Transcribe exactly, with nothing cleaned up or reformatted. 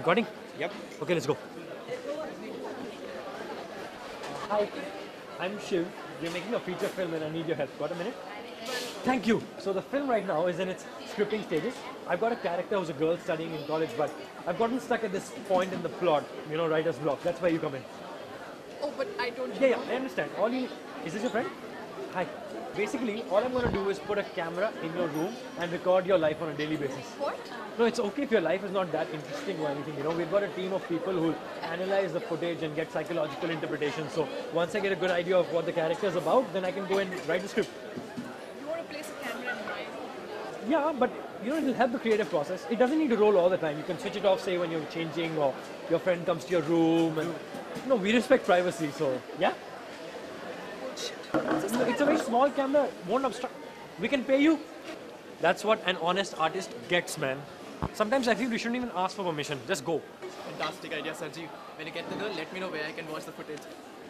Recording? Yep. Okay, let's go. Hi, I'm Shiv. We're making a feature film and I need your help. Got a minute? Thank you. So the film right now is in its scripting stages. I've got a character who's a girl studying in college, but I've gotten stuck at this point in the plot, you know, writer's block. That's where you come in. Oh, but I don't. Yeah, yeah, I understand. All you is this your friend? Hi. Basically, all I'm going to do is put a camera in your room and record your life on a daily basis. What? No, it's okay if your life is not that interesting or anything. You know, we've got a team of people who analyze the footage and get psychological interpretation. So once I get a good idea of what the character is about, then I can go and write the script. You want to place a camera in my room? Yeah, but you know, it'll help the creative process. It doesn't need to roll all the time. You can switch it off, say when you're changing or your friend comes to your room. And you know, we respect privacy, so yeah. No, it's a very small camera, won't obstruct. We can pay you. That's what an honest artist gets, man. Sometimes I feel we shouldn't even ask for permission. Just go. Fantastic idea, Sarji. When you get the girl, let me know where I can watch the footage.